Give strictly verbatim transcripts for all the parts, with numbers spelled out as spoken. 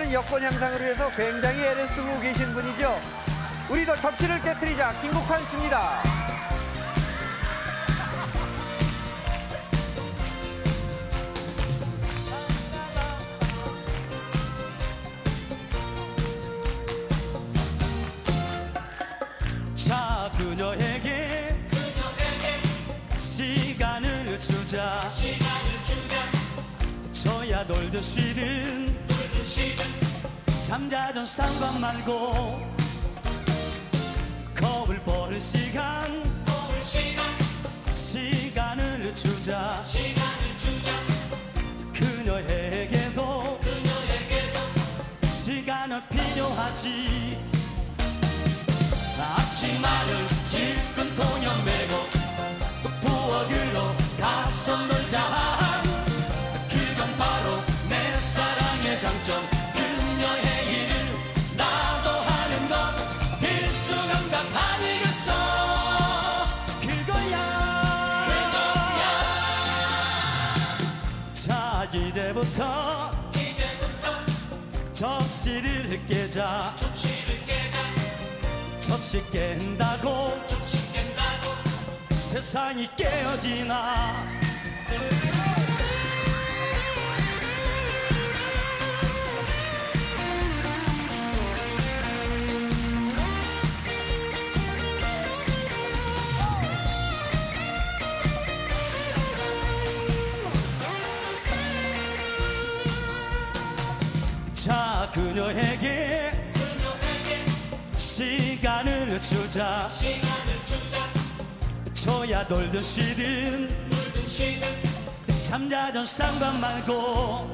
좋은 여건 향상을 위해서 굉장히 애를 쓰고 계신 분이죠. 우리도 접시를 깨트리자. 김국환 씨입니다. 자, 그녀에게, 그녀에게 시간을 주자. 시간을 주자. 저야 놀든 쉬든, 놀든 쉬든 잠자던 상관 말고 거울 보는 시간, 거울 시간 시간을 주자. 시간을 주자. 그녀에게도, 그녀에게도 시간은 필요하지. 앞치마를 질끈 동여 매고 부엌으로 가서 놀자. 그건 바로 내 사랑의 장점. 그녀의 일을 나도 하는 것 필수 감각 아니겠어. 그거야, 그거야. 자, 이제부터, 이제부터 접시를 깨자. 접시를 깨자. 접시 깬다고, 접시 깬다고 세상이 깨어지나. 자, 그녀에게, 그녀에게 시간을 주자. 시간을 주자. 저야 놀든 쉬든, 놀든 쉬든 잠자던 상관 말고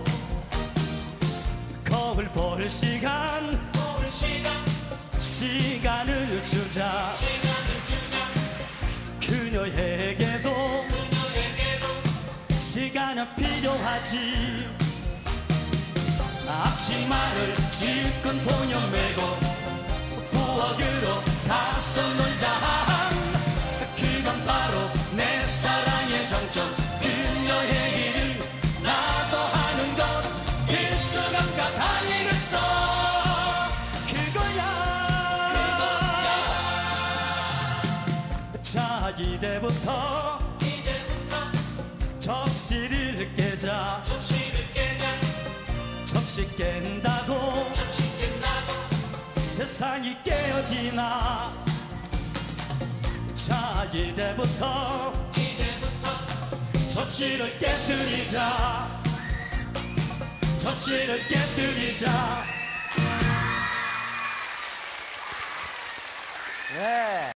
거울 볼 시간, 거울 시간 시간을 주자. 시간을 주자. 그녀에게도, 그녀에게도 시간은 필요하지. 앞치마를 질끈 동여 매고 부엌으로 가서 놀자. 그건 바로 내 사랑의 장점. 그녀의 일을 나도 하는 것 필수 감각 아니겠어. 그거야, 그거야. 자, 이제부터, 이제부터 접시를 깨자. 접시를 깨자. 접시 깬다고, 접시 깬다고 세상이 깨어지나. 자, 이제부터, 이제부터 접시를 깨뜨리자. 접시를 깨뜨리자. 네.